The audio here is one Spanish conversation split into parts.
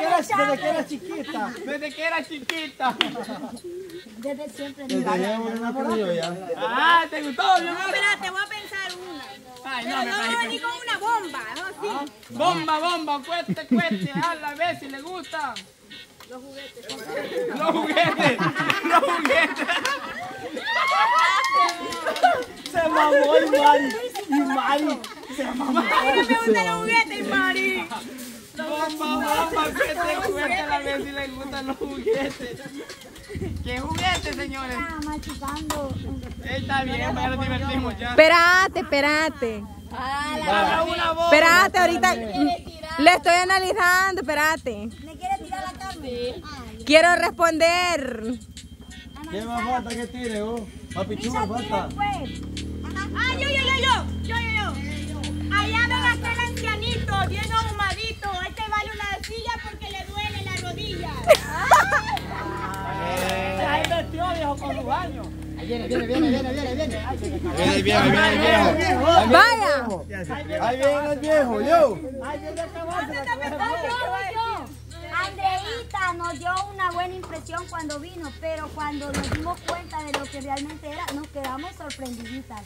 que era chiquita. Desde que era chiquita. Desde siempre. Ah, ¿te gustó? No, espérate, voy a pensar una. Ay, Pero no voy a venir con una bomba, ¿no? Sí. Bomba, cuete, a la vez si le gusta. Los juguetes. Los juguetes. Se mamó el Mari. Se mamó. Ay, no me gustan los juguetes, Mari. Bomba, cuete, a la vez si le gustan los juguetes. ¿Qué juguetes, señores? Machicando. Está bien, ya nos divertimos ya. Espérate. Espérate, ahorita le estoy analizando, espérate. ¿Le quiere tirar la carne? Sí. Quiero responder. ¿Qué más falta que tire, vos? Papichuga falta. Ah, yo. Allá ven a aquel ancianito, bien ahumadito. Este vale una silla porque le duele la rodilla. Ahí metió, viejo, con los baños. Viene. Vaya. Ahí viene el viejo, yo. Andreita nos dio una buena impresión cuando vino, pero cuando nos dimos cuenta de lo que realmente era, nos quedamos sorprendiditas.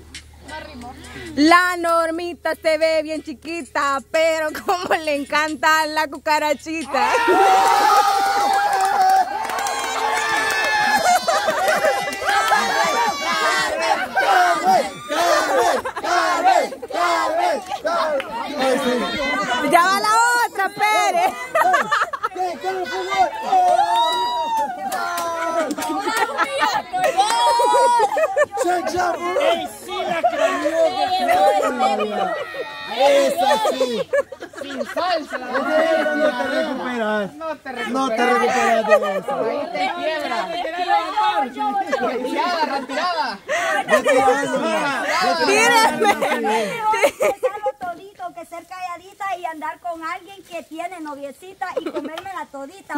La Normita se ve bien chiquita, pero como le encanta la cucarachita. Ya va la otra, Pérez. Sí la creyó. Esa sí. Sin salsa. No te recuperas. No te recuperas de eso. Ahí te quiebra. Retirada. Tírame. Todito, que ser calladita y andar con alguien que tiene noviecita y comérmela todita.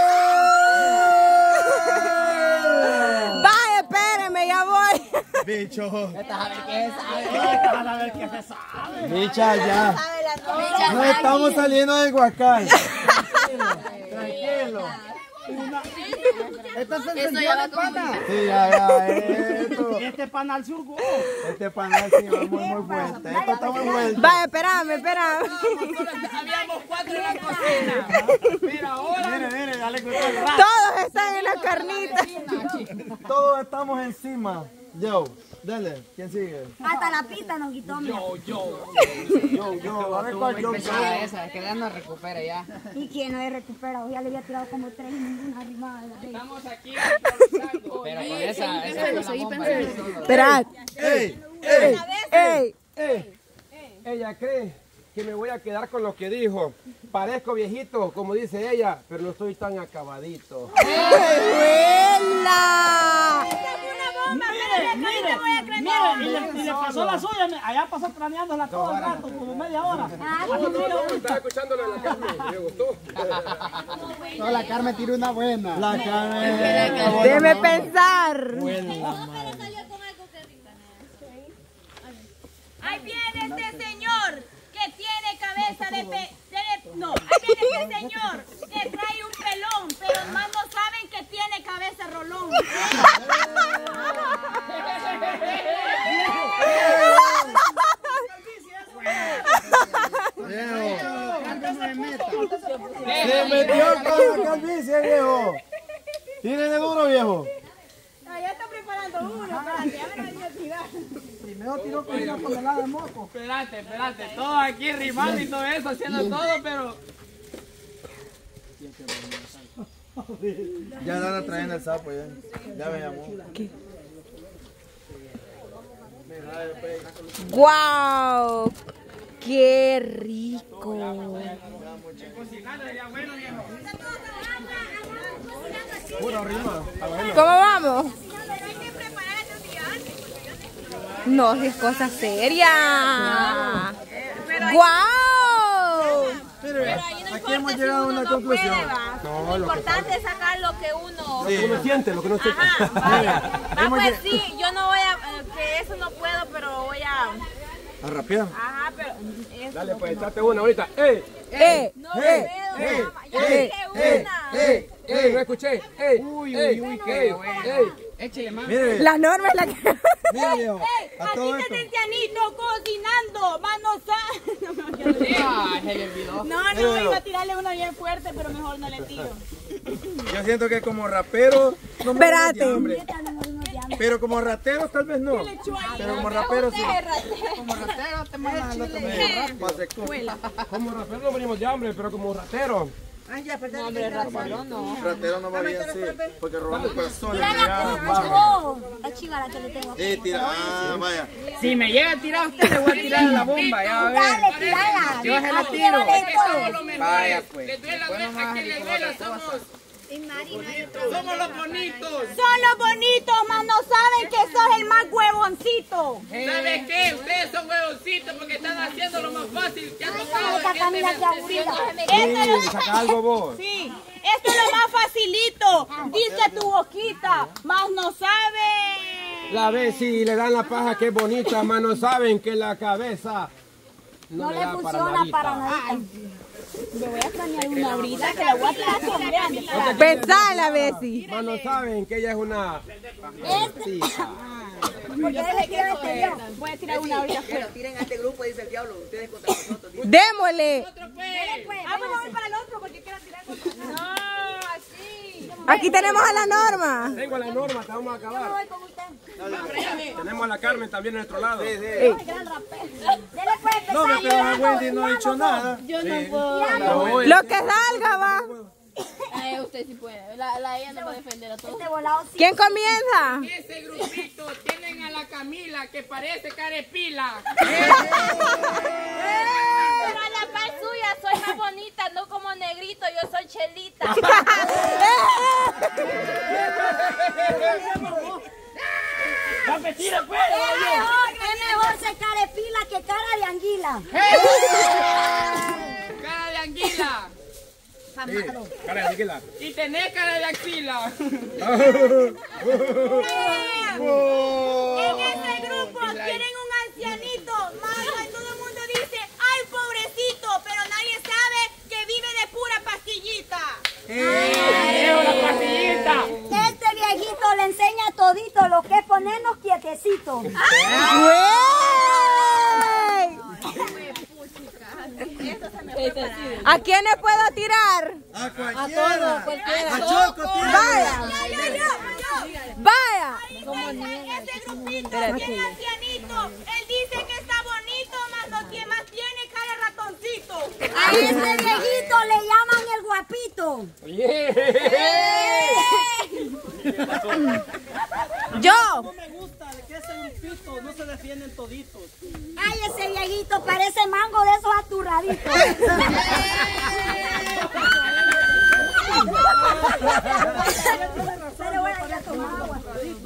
Vaya, espérame, ya voy. Bicho. A ver qué se sabe. Bicha, ya. No estamos saliendo del Huacán. Tranquilo. ¿Esto es el señor de pana? Sí, ya. Este panal surgo. Este panal sí va muy fuerte. Esto está muy fuerte. Vaya, espérame. Habíamos 4 en la cocina. Pero ahora. Mire, dale cuidado. Todos están en la carnita. Todos estamos encima. Yo, dale. ¿Quién sigue? Hasta la pita nos quitó. Yo. A ver cuál yo. Esa, es que ya no recupera ya. ¿Y quién no he recuperado? Ya le había tirado como 3 y ninguna arrimada. Estamos aquí improvisando. Pero con esa es la bomba. Esperad. ¡Ey! Ella cree que me voy a quedar con lo que dijo. Parezco viejito, como dice ella, pero no estoy tan acabadito. ¡Buena! Y le pasó la suya. Allá pasó craneándola todo el rato, como media hora. Estaba escuchándolo en la Carmen, me gustó. No, la Carmen tiró una buena. La Carmen. Déjeme pensar. Ahí viene este señor que tiene cabeza de no, ahí viene este señor que trae un pelón, pero más no saben que tiene cabeza rolón. Se metió con la calvicie, viejo. Tiene de duro, viejo. Ya está preparando uno, espérate, ya me lo voy a tirar. Primero tiró con una tonelada de moco. Espérate, todos aquí rimando y todo eso, haciendo todo, pero... Ya anda trayendo el sapo, ya. Ya me llamó. ¡Guau! ¡Qué rico! ¿Cómo vamos? No, es cosa seria. ¡Guau! Aquí hemos llegado a una conclusión. Lo importante es sacar lo que uno... Lo que uno siente, lo que uno siente. Ajá, vaya. Ah, pues sí, yo no voy a... que eso no puedo, pero voy a... ¿A rapear? Ajá, pero... Dale, pues, echate una ahorita. ¡Ey! No puedo. No escuché. Uy, qué bueno. Échale más. Mire, La Norma es la que... mire, viejo, a Aquí todo está esto. el ancianito cocinando. Más no sabe. Ah, se le olvidó. No, iba a tirarle una bien fuerte, pero mejor no le tiro. Yo siento que como rapero no me Espérate. de hambre. Pero como ratero tal vez no. Pero como rapero sí. Como ratero te mandas lo que Como rapero no venimos de hambre, pero como ratero. No, hombre, ratero no. Ratero no va bien así. Porque robamos personas. La chingada que le tengo. Tira. Ah, vaya. Si me llega a tirar usted, le voy a tirar la bomba, ya va a ver. tirala. Yo se la tiro. Vaya pues. Somos los bonitos. Son los bonitos, más no saben que sos el más huevoncito. ¿Sabes qué? Ustedes son huevoncitos porque están haciendo lo más fácil. ¿Qué ha tocado? Sí, saca algo vos. Sí, esto es lo más facilito. Dice tu boquita, más no sabe. La ves y le dan la paja que es bonita, más no saben que la cabeza no le da para nada. Le voy a extrañar una ahorita que la voy a tirar con grande. Pensala, Bessie. Más no saben que ella es una... Voy a tirar una ahorita. Tiren a este grupo, dice el diablo, ustedes contra nosotros. Démosle. Vamos para el otro porque quiero tirar con otro. No, así. Aquí tenemos a la Norma. Tengo a la Norma, te vamos a acabar. Tenemos a la Carmen también en nuestro lado. No, pero a Wendy no ha hecho nada. Yo no puedo. Lo que salga va. Usted sí puede. Ella no va a defender a todos. ¿Quién comienza? Ese grupito tienen a la Camila que parece carepila. Pero a la par suya soy más bonita, no como negrito, yo soy chelita. ¡Tira, pues! Es mejor ser carepila que cara de anguila. Cara de anguila. Cara de anguila. Y tenés cara de axila. En este grupo tienen un ancianito. Más todo el mundo dice, ay pobrecito, pero nadie sabe que vive de pura pastillita. La pastillita. Este viejito le enseña todito lo que es ponernos quietecitos. ¡Güey! ¿A quiénes puedo tirar? A cualquiera. A Choco, Vaya. Vaya. Ese grupito tiene ancianito. Él dice que está bonito, más tiene cara de ratoncito. A ese viejito le llaman el guapito. Yo. No me gusta que ese grupito no se defienden toditos. Ay, ese viejito parece mango de esos aturraditos. Pero bueno, ya toma agua.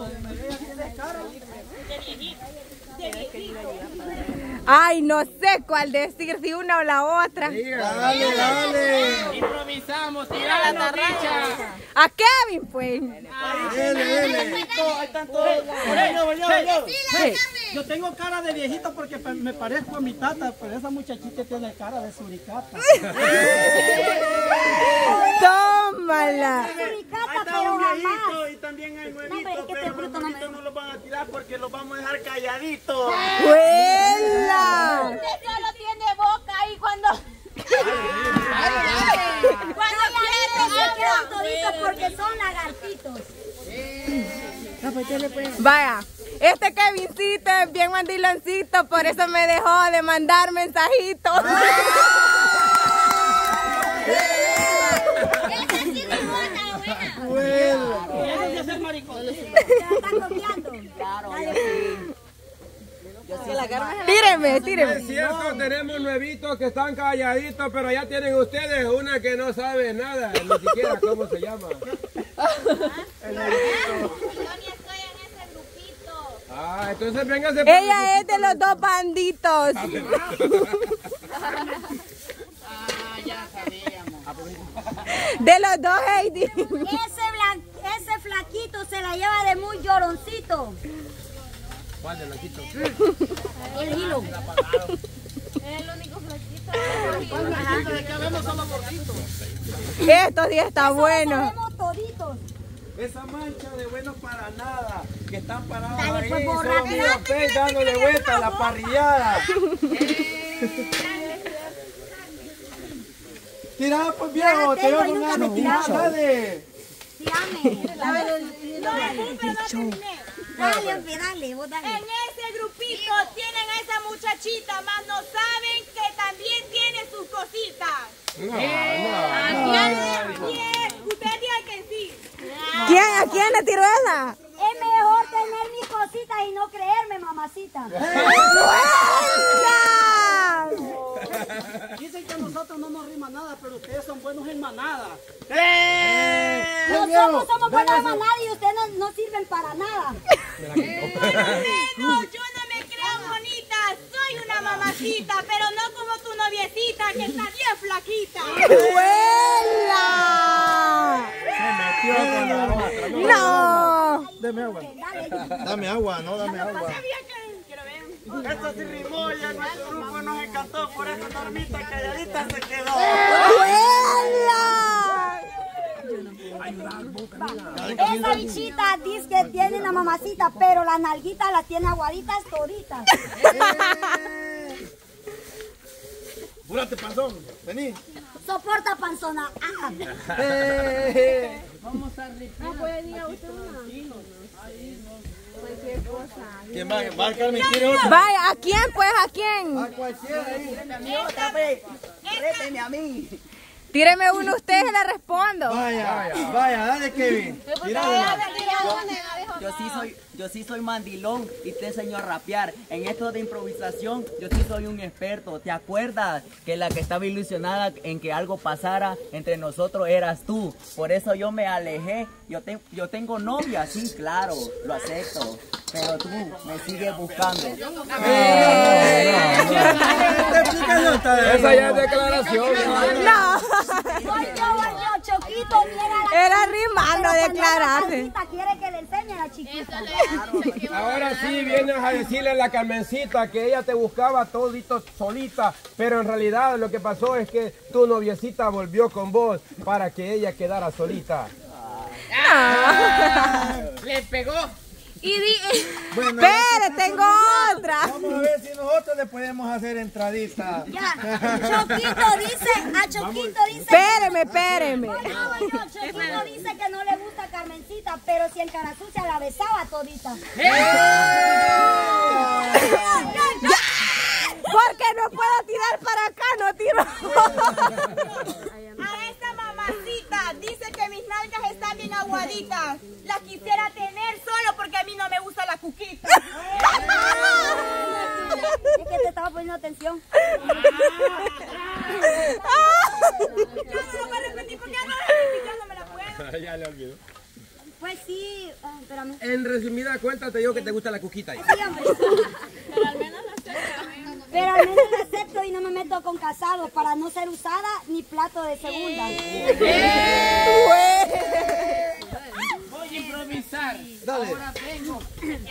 Ay, no sé cuál decir, si una o la otra. Dale, dale. Improvisamos, tira la tarracha. A Kevin, pues. Dele. Ahí están todos. Yo tengo cara de viejito porque me parezco a mi tata, pero esa muchachita tiene cara de suricata. Tómala. Ahí está un viejito y también hay nuevitos, pero los nuevitos no los van a tirar porque los vamos a dejar calladitos. ¡Huela! Usted solo tiene boca ahí cuando... Cuando se quedan toditos porque son lagartitos. Vaya, este Kevincito es bien mandiloncito, por eso me dejó de mandar mensajitos. Tíreme. Es cierto, tenemos nuevitos que están calladitos, pero ya tienen ustedes una que no sabe nada, ni siquiera cómo se llama. Yo ni estoy en ese grupito. Ah, entonces véngase. Ella es de los dos banditos. Ya sabíamos. De los dos, Heidi. Ese flaquito se la lleva de muy lloroncito. ¿Cuál de blanquito? El hilo. Es el único flaquito. De que vemos son los gorditos. Esto sí está bueno. Sabemos toditos. Esa mancha de buenos para nada, que están parados Dale, ahí, pues, solo borra. miran pez dándole vuelta a la parrillada. Tira pues viejo, te voy a poner a tirar, dale. Dale, vos dale. En ese grupito tienen a esa muchachita, más no saben que también tiene sus cositas. ¿Quién? Ustedes digan que sí. ¿A quién le tiró esa? Es mejor tener mis cositas y no creerme, mamacita. Dicen que a nosotros no nos rima nada, pero ustedes son buenos en manada. Nosotros somos buenas en manada y ustedes no sirven para nada. No, yo no me creo bonita, soy una mamacita, pero no como tu noviecita que está bien flaquita. ¡Huela! No. Dame agua. Dame agua, no, dame agua. Esto sí rimó y a nuestro grupo nos encantó, por eso Normita calladita se quedó. Esa bichita dice que tiene una mamacita, pero las nalguitas las tiene aguaditas toditas. Púrate, panzón, vení. Soporta, panzona. Vamos a rifar. ¿Quién va a Carmen? ¿Quiere otra? Vaya, ¿a quién pues? ¿A quién? A cualquiera ahí. Réteme a mí. Tíreme uno usted y le respondo. Vaya, dale Kevin. Yo sí soy mandilón y te enseño a rapear. En esto de improvisación, yo sí soy un experto. ¿Te acuerdas que la que estaba ilusionada en que algo pasara entre nosotros eras tú? Por eso yo me alejé. Yo tengo novia, sí, claro, lo acepto. Pero tú me sigues buscando. Esa ya es declaración. No. Voy yo, Choquito, mira. Era rimando, declararse. Quiere que le enseñe a la chiquita. Ahora sí vienes a decirle a la Carmencita que ella te buscaba todito solita, pero en realidad lo que pasó es que tu noviecita volvió con vos para que ella quedara solita. Le pegó. Bueno, Espere, tengo otra. vamos a ver si nosotros le podemos hacer entradita. Ya, Choquito dice, Espéreme. Choquito dice que no le gusta a Carmencita, pero si en cara sucia la besaba todita. Porque no puedo tirar para acá, no tiro. A esta mamacita dice que mis nalgas están bien aguaditas. Las quisiera tener solo porque a mí no me gusta la cuquita. Es que te estaba poniendo atención. Ya no lo voy a repetir porque ya no me la puedo. Ya le olvidó. Pues sí, pero a mí... En resumida cuenta te digo que te gusta la cuquita. Sí, hombre. Pero al menos la acepto y no me meto con casados para no ser usada ni plato de segunda. Voy a improvisar. Dale. Ahora tengo.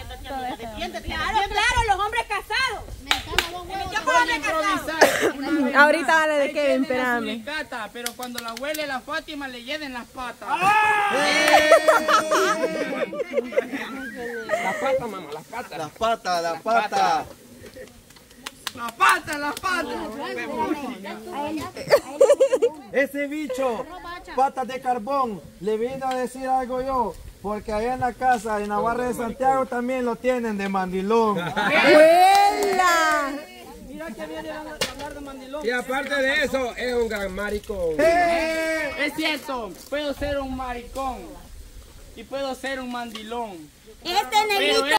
Claro, los hombres casados. Voy a improvisar. Ahorita dale de Ahí Kevin, tienen a su espérame. licata, pero cuando la huele la Fátima le llenen las patas. Las patas, mamá, las patas. Las patas, las patas. Las patas. Ese bicho, patas de carbón, le vine a decir algo yo, porque allá en la casa, en Navarra de Santiago, también lo tienen de mandilón. ¡Huela! Mira que viene a hablar de mandilón. Y aparte de eso, es un gran maricón. Es cierto, puedo ser un maricón y puedo ser un mandilón. Este negrito